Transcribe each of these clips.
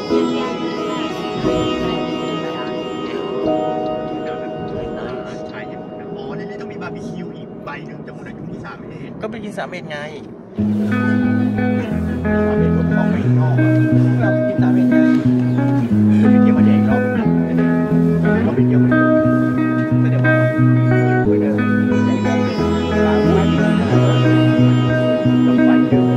ใช่อ๋อนี่ต้องมีบาร์บีคิวอีกใบหนึ่งจะหมดอายุที่3 เมตรก็ไปกิน3 เมตรไง 3 เมตรผมออกไปข้างนอกเรากิน3 เมตรไงจะไปเที่ยวมาแดงรอบนึงเราไปเที่ยวมาดูก็เดี๋ยวว่าคุยเดินลงไปเยอะ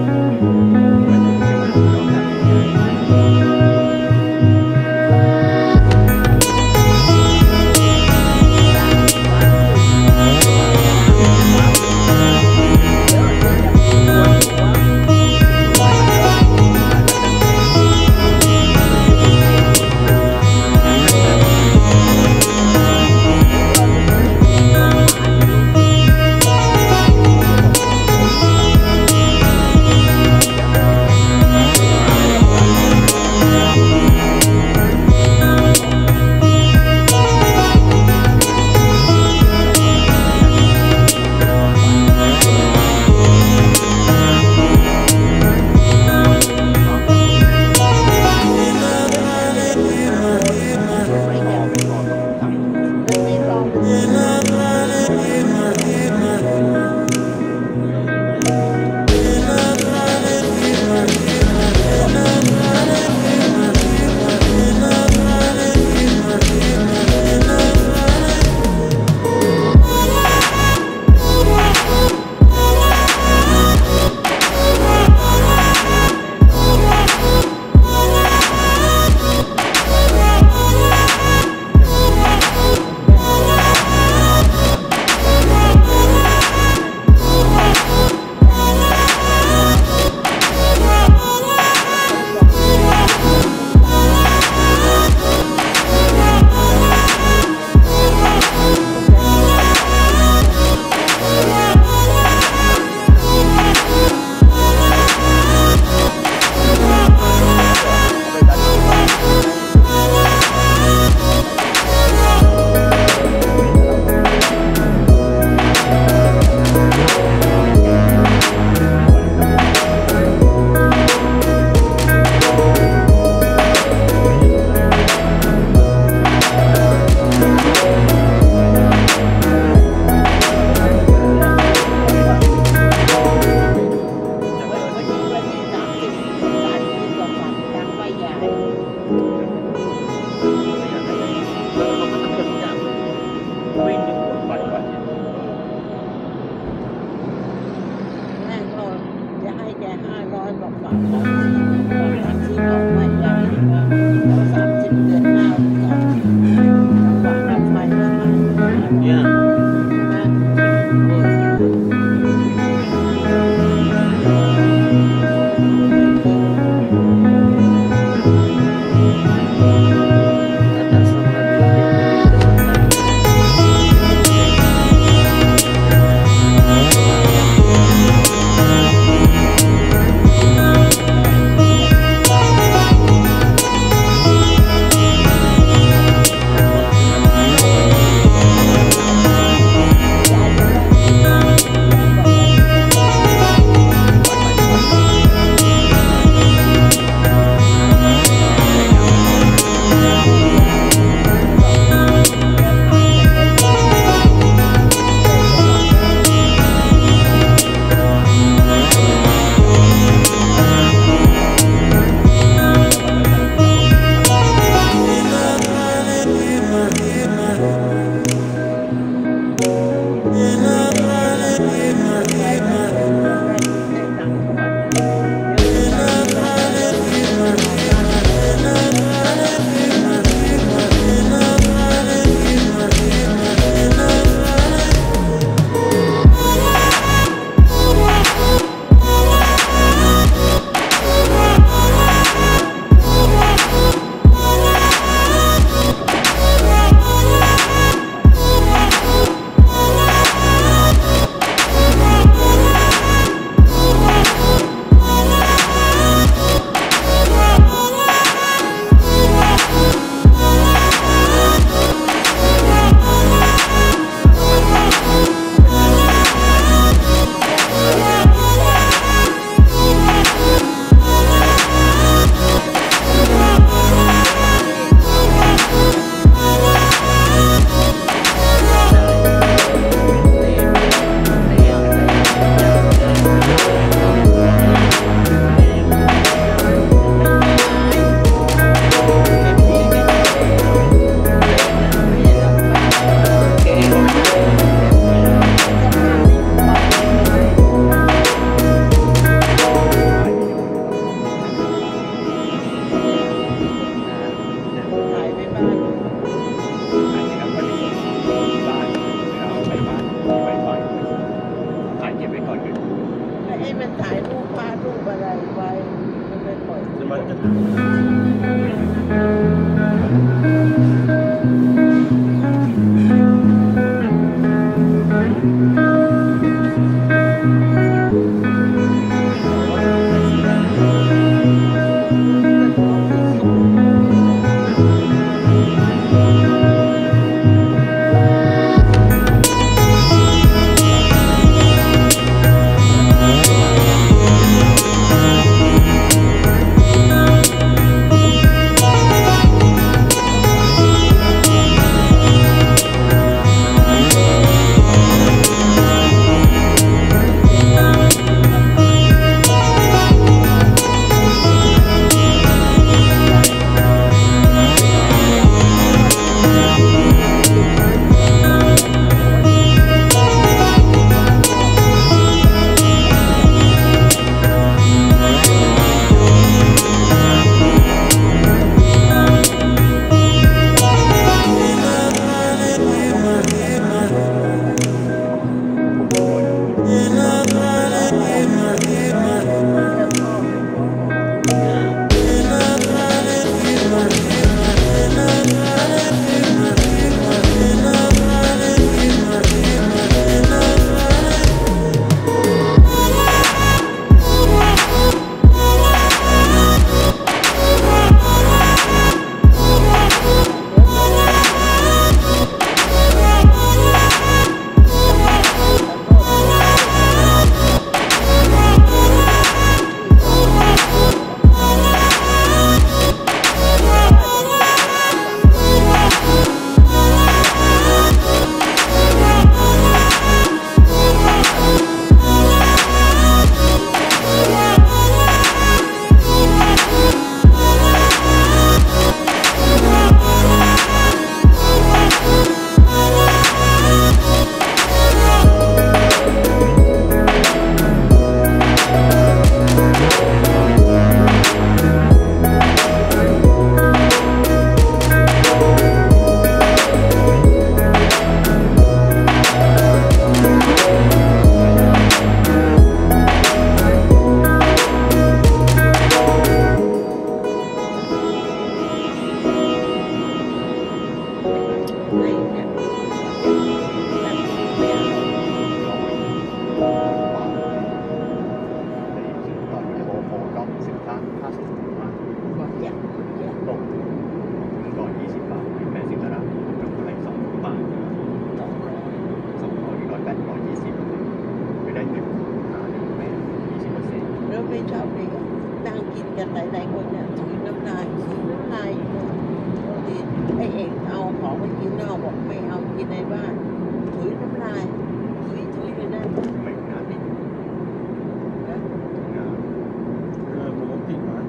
ไม่ชอบเลยนั่งกินกันหลายๆคนเนี่ยถุยน้ำลายอยู่เลยบางทีไอ้เอกเอาของไปกินนอกบอกไม่เอากินในบ้านถุยน้ำลายถุยอยู่นั่นไม่งานนี่งานผมก็ผิดนะ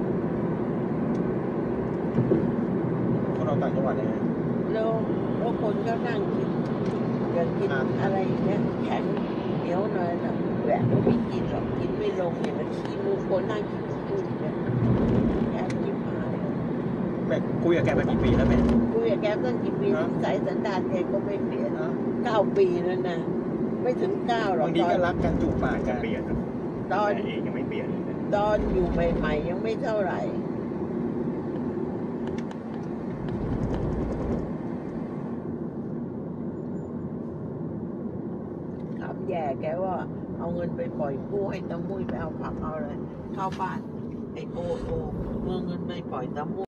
คนเราต่างจังหวัดยังไงแล้วคนก็นั่งกินอยากกินอะไรอย่างเงี้ยแข็งเหนียวหน่อยนะแหวกก็ไม่กินหรอกกินไม่ลงเนี่ยมันขี้มูกคนนั่งกินกุ้งเนี่ยแข็งจิ้มหายแม่คุยกับแกมากี่ปีแล้วแม่คุยกับแกตั้งกี่ปีสายสันดานแกก็ไม่เปลี่ยน9 ปีแล้วนะไม่ถึง9หรอกบางทีก็รักกันจูบปากกันเปลี่ยนตอนแต่เองยังไม่เปลี่ยนตอนอยู่ใหม่ๆยังไม่เท่าไหร่ครับแย่แกว่าเอาเงินไปปล่อยกู้ให้ตะมุ้ยไปเอาผักเอาอะไรเข้าบ้านไอโอเงินไปปล่อยตะมุ้ย